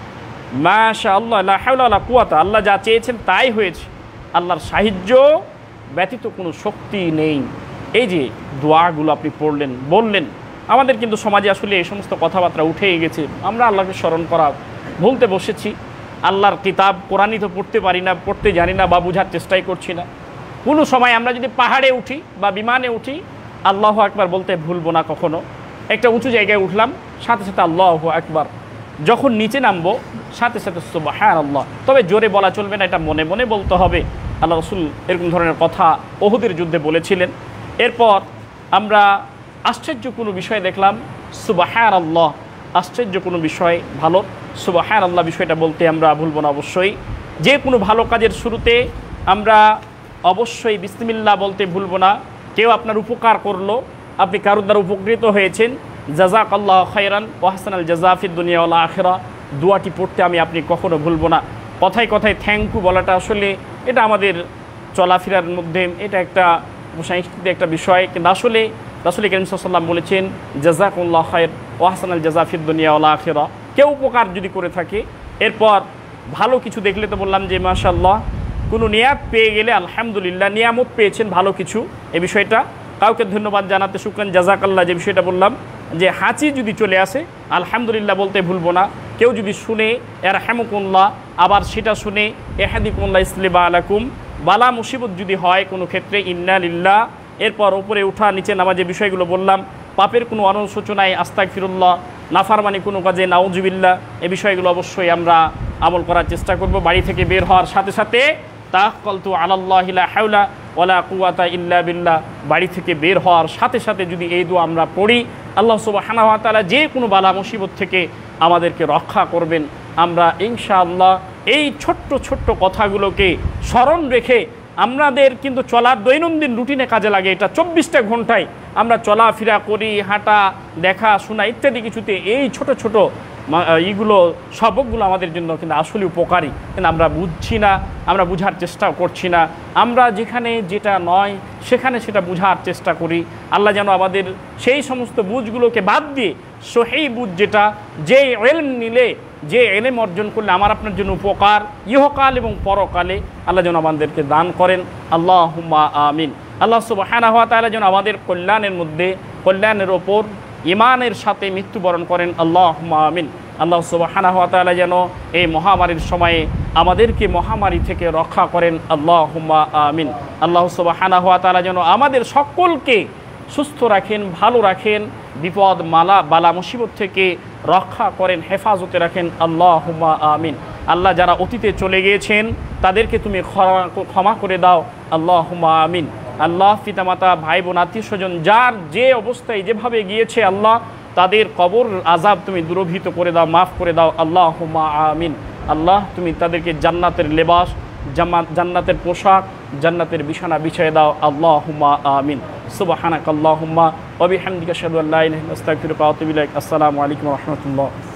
মাশাআল্লাহ, লা হাওলা ওয়ালা কুওয়াতা, আল্লাহ যা চেয়েছেন তাই হয়েছে, আল্লাহর সাহায্য ব্যতীত কোনো শক্তি নেই। এই যে দোয়াগুলো আপনি পড়লেন, বললেন, আমাদের কিন্তু সমাজে আসলে এই সমস্ত কথাবার্তা উঠেই গেছে, আমরা আল্লাহকে স্মরণ করা ভুলতে বসেছি। আল্লাহর কিতাব কোরআনই তো পড়তে পারি না, পড়তে জানি না বা বোঝার চেষ্টাই করছি না। কোনো সময় আমরা যদি পাহাড়ে উঠি বা বিমানে উঠি, আল্লাহু আকবার বলতে ভুলবো না কখনো। একটা উঁচু জায়গায় উঠলাম, সাথে সাথে আল্লাহু আকবার, যখন নিচে নামবো সাথে সাথে সুবহানাল্লাহ। তবে জোরে বলা চলবে না, এটা মনে মনে বলতে হবে। আল্লাহ রাসূল এরকম ধরনের কথা উহুদের যুদ্ধে বলেছিলেন। এরপর আমরা আশ্চর্য কোনো বিষয় দেখলাম, সুবহানাল্লাহ, আশ্চর্য কোনো বিষয় ভালো, সুবহানাল্লাহ বিষয়টা বলতে আমরা ভুলব না অবশ্যই। যে কোনো ভালো কাজের শুরুতে আমরা অবশ্যই বিসমিল্লাহ বলতে ভুলব না। কেউ আপনার উপকার করলো, আপনি কারোর দ্বারা উপকৃত হয়েছেন, জাযাকাল্লাহু খায়রান ওয়া হাসানাল জাযা ফিদ দুনিয়া ওয়াল আখিরা, দোয়াটি পড়তে আমি আপনি কখনো ভুলব না। কথায় কথায় থ্যাংক ইউ বলাটা আসলে এটা আমাদের চলাফেরার মধ্যে এটা একটা সাংস্কৃতিক একটা বিষয়, কিন্তু আসলে রাসূল কারীম সাল্লাল্লাহু আলাইহি ওয়াসাল্লাম বলেছেন জাযাকাল্লাহু খায়র ওয়া হাসানাল জাযা ফিদ দুনিয়া ওয়াল আখিরা। কেউ উপকার যদি করে থাকে, এরপর ভালো কিছু দেখলে তো বললাম যে মাশাআল্লাহ, কোনো নিয়াত পেয়ে গেলে আলহামদুলিল্লাহ, নিয়ামত পেয়েছেন ভালো কিছু, এই বিষয়টা কাউকে ধন্যবাদ জানাতে শুকরান জাযাকাল্লাহ, যে বিষয়টা বললাম, যে হাঁচি যদি চলে আসে আলহামদুলিল্লাহ বলতে ভুলবো না। কেউ যদি শুনে ইয়ারহামুকুল্লাহ, আবার সেটা শুনে ইহদিকুল্লাহ ইসলিবা আলাকুম, বালা মুসিবত যদি হয় কোনো ক্ষেত্রে ইন্না লিল্লাহ, এরপর উপরে ওঠা নিচে নামা, যে বিষয়গুলো বললাম, পাপের কোনো অনুশোচনায় আস্তাগফিরুল্লাহ, নাফরমানি কোনো কাজে নাউজুবিল্লাহ, এই বিষয়গুলো অবশ্যই আমরা আমল করার চেষ্টা করব। বাড়ি থেকে বের হওয়ার সাথে সাথে তাওয়াক্কালতু আলাল্লাহি লা হাওলা ওয়ালা কুওয়াতা ইল্লা বিল্লাহ, বাড়ি থেকে বের হওয়ার সাথে সাথে যদি এই দোয়া আমরা পড়ি, আল্লাহ সুবহানাহু ওয়া তাআলা যে কোনো বালা মুসিবত থেকে আমাদেরকে রক্ষা করবেন। আমরা ইনশাআল্লাহ এই ছোট্ট ছোট্ট কথাগুলোকে স্মরণ রেখে, আমাদের কিন্তু চলার দৈনন্দিন রুটিনে কাজে লাগে, এটা চব্বিশটা ঘন্টায় আমরা চলাফেরা করি, হাঁটা, দেখা, শোনা ইত্যাদি কিছুতে এই ছোট ছোট এইগুলো সবকগুলো আমাদের জন্য কিন্তু আসলে উপকারী, কিন্তু আমরা বুঝছি না, আমরা বুঝার চেষ্টাও করছি না। আমরা যেখানে যেটা নয় সেখানে সেটা বুঝার চেষ্টা করি। আল্লাহ যেন আমাদের সেই সমস্ত বুঝগুলোকে বাদ দিয়ে সহি বুঝ, যেটা যে ইলম নিলে, যে ইলম অর্জন করলে আমার আপনার জন্য উপকার ইহকাল এবং পরকালে, আল্লাহ যেন আমাদেরকে দান করেন। আল্লাহুম্মা আমিন। আল্লাহ সুবহানাহু ওয়া তাআলা যেন আমাদের কল্যাণের মধ্যে, কল্যাণের ওপর ইমানের সাথে মৃত্যুবরণ করেন। আল্লাহুম্মা আমিন। আল্লাহ সুবহানাহু ওয়া তাআলা যেন এই মহামারীর সময়ে আমাদেরকে মহামারী থেকে রক্ষা করেন। আল্লাহুম্মা আমিন। আল্লাহ সুবহানাহু ওয়া তাআলা যেন আমাদের সকলকে সুস্থ রাখেন, ভালো রাখেন, বিপদ মালা বালা মুসিবত থেকে রক্ষা করেন, হেফাজতে রাখেন। আল্লাহুম্মা আমিন। আল্লাহ যারা অতীতে চলে গিয়েছেন তাদেরকে তুমি ক্ষমা করে দাও। আল্লাহুম্মা আমিন। আল্লাহ পিতামাতা, ভাই বোন, আত্মীয় স্বজন যার যে অবস্থায় যেভাবে গিয়েছে, আল্লাহ তাদের কবর আযাব তুমি দূরভীত করে দাও, মাফ করে দাও। আল্লাহুম্মা আমিন। আল্লাহ তুমি তাদেরকে জান্নাতের লেবাস, জান্নাতের পোশাক, জান্নাতের বিছানা বিছিয়ে দাও। আল্লাহুম্মা আমিন। সুবহানাকাল্লাহুম্মা ওয়া বিহামদিকা আশহাদু আল্লা ইলাহা ইল্লা আনতা আস্তাগফিরুকা ওয়া আতুবু ইলাইক। আসসালামু আলাইকুম ওয়া রাহমাতুল্লাহ।